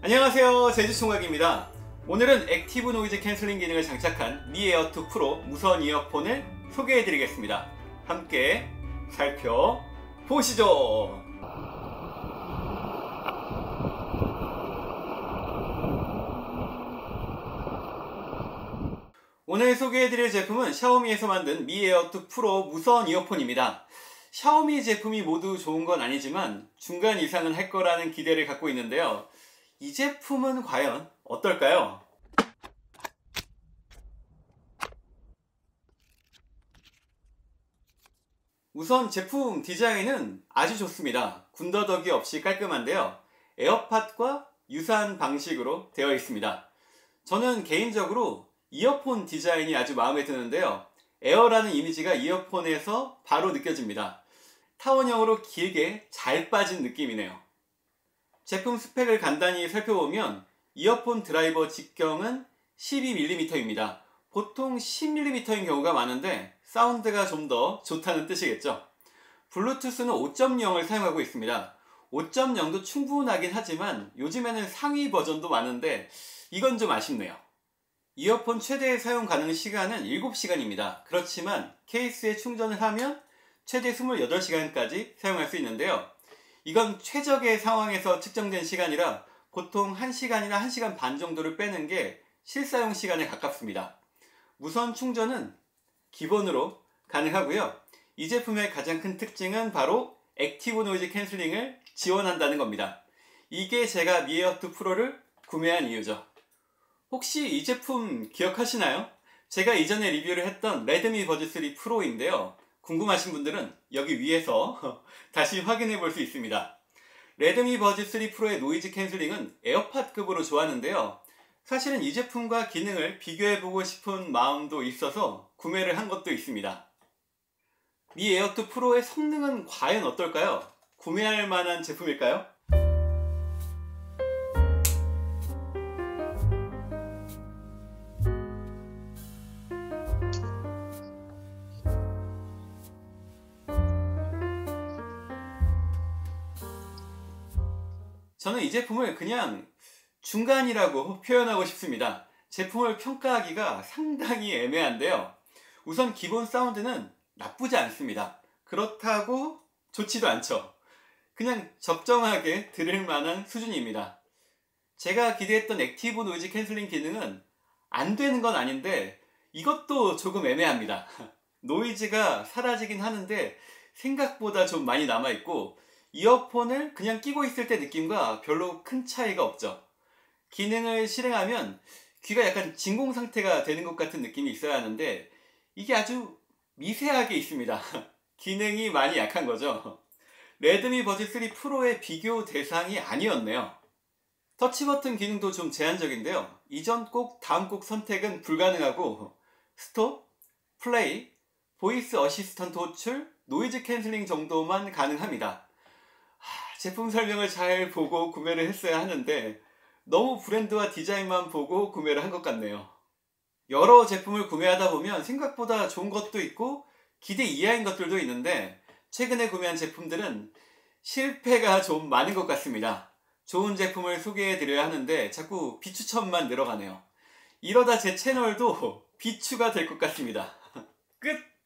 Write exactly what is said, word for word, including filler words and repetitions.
안녕하세요, 제주총각입니다. 오늘은 액티브 노이즈 캔슬링 기능을 장착한 미 에어투 프로 무선 이어폰을 소개해 드리겠습니다. 함께 살펴보시죠. 오늘 소개해 드릴 제품은 샤오미에서 만든 미 에어투 프로 무선 이어폰입니다. 샤오미 제품이 모두 좋은 건 아니지만 중간 이상은 할 거라는 기대를 갖고 있는데요. 이 제품은 과연 어떨까요? 우선 제품 디자인은 아주 좋습니다. 군더더기 없이 깔끔한데요. 에어팟과 유사한 방식으로 되어 있습니다. 저는 개인적으로 이어폰 디자인이 아주 마음에 드는데요. 에어라는 이미지가 이어폰에서 바로 느껴집니다. 타원형으로 길게 잘 빠진 느낌이네요. 제품 스펙을 간단히 살펴보면 이어폰 드라이버 직경은 십이 밀리미터입니다. 보통 십 밀리미터인 경우가 많은데 사운드가 좀 더 좋다는 뜻이겠죠. 블루투스는 오 점 영을 사용하고 있습니다. 오 점 영도 충분하긴 하지만 요즘에는 상위 버전도 많은데 이건 좀 아쉽네요. 이어폰 최대 사용 가능 시간은 일곱 시간입니다. 그렇지만 케이스에 충전을 하면 최대 이십팔 시간까지 사용할 수 있는데요. 이건 최적의 상황에서 측정된 시간이라 보통 한 시간이나 한 시간 반 정도를 빼는 게 실사용 시간에 가깝습니다. 무선 충전은 기본으로 가능하고요. 이 제품의 가장 큰 특징은 바로 액티브 노이즈 캔슬링을 지원한다는 겁니다. 이게 제가 미 에어투 프로를 구매한 이유죠. 혹시 이 제품 기억하시나요? 제가 이전에 리뷰를 했던 레드미 버즈 쓰리 프로인데요. 궁금하신 분들은 여기 위에서 다시 확인해 볼 수 있습니다. 레드미 버즈 쓰리 프로의 노이즈 캔슬링은 에어팟급으로 좋았는데요. 사실은 이 제품과 기능을 비교해 보고 싶은 마음도 있어서 구매를 한 것도 있습니다. 미 에어투 프로의 성능은 과연 어떨까요? 구매할 만한 제품일까요? 저는 이 제품을 그냥 중간이라고 표현하고 싶습니다. 제품을 평가하기가 상당히 애매한데요. 우선 기본 사운드는 나쁘지 않습니다. 그렇다고 좋지도 않죠. 그냥 적정하게 들을 만한 수준입니다. 제가 기대했던 액티브 노이즈 캔슬링 기능은 안 되는 건 아닌데 이것도 조금 애매합니다. 노이즈가 사라지긴 하는데 생각보다 좀 많이 남아있고 이어폰을 그냥 끼고 있을 때 느낌과 별로 큰 차이가 없죠. 기능을 실행하면 귀가 약간 진공 상태가 되는 것 같은 느낌이 있어야 하는데 이게 아주 미세하게 있습니다. 기능이 많이 약한 거죠. 레드미 버즈 쓰리 프로의 비교 대상이 아니었네요. 터치 버튼 기능도 좀 제한적인데요. 이전 곡, 다음 곡 선택은 불가능하고 스톱, 플레이, 보이스 어시스턴트 호출, 노이즈 캔슬링 정도만 가능합니다. 제품 설명을 잘 보고 구매를 했어야 하는데 너무 브랜드와 디자인만 보고 구매를 한 것 같네요. 여러 제품을 구매하다 보면 생각보다 좋은 것도 있고 기대 이하인 것들도 있는데 최근에 구매한 제품들은 실패가 좀 많은 것 같습니다. 좋은 제품을 소개해 드려야 하는데 자꾸 비추천만 늘어가네요. 이러다 제 채널도 비추가 될 것 같습니다. 끝!